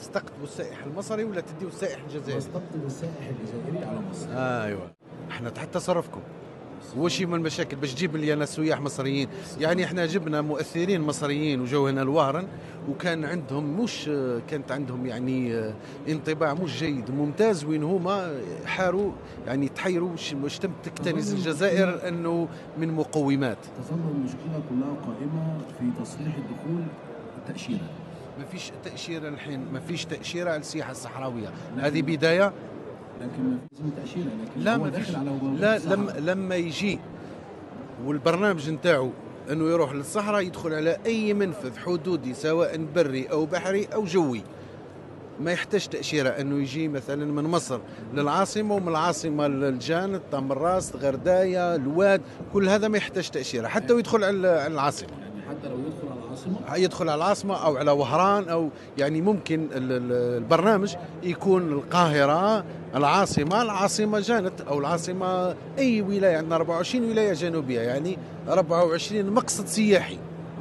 تستقطبوا السائح المصري ولا تديوا السائح الجزائري؟ نستقطب السائح الجزائري على مصر. ايوه، احنا تحت تصرفكم. وش من المشاكل باش تجيب لي انا سياح مصريين؟ يعني احنا جبنا مؤثرين مصريين وجو هنا الوهرن، وكان عندهم مش كانت عندهم يعني انطباع مش جيد ممتاز، وين هما حاروا يعني تحيروا واش تم تكتنز الجزائر انه من مقومات. تظل المشكله كلها قائمه في تصريح الدخول التاشيره. ما فيش تاشيره الحين، ما فيش تاشيره على السياحه الصحراويه، هذه بدايه. لكن ما لازم تاشيره، لكن لا هو ما فيش. داخل على لا لما يجي والبرنامج نتاعو انه يروح للصحراء، يدخل على اي منفذ حدودي سواء بري او بحري او جوي، ما يحتاج تأشيرة. انه يجي مثلا من مصر للعاصمة، ومن العاصمة للجانب طمراس غرداية الواد، كل هذا ما يحتاج تأشيرة حتى ويدخل على العاصمة. يعني حتى لو يدخل على العاصمه، يدخل على العاصمة أو على وهران، أو يعني ممكن البرنامج يكون القاهرة العاصمة جانت، أو العاصمة أي ولاية. عندنا 24 ولاية جنوبية، يعني 24 مقصد سياحي.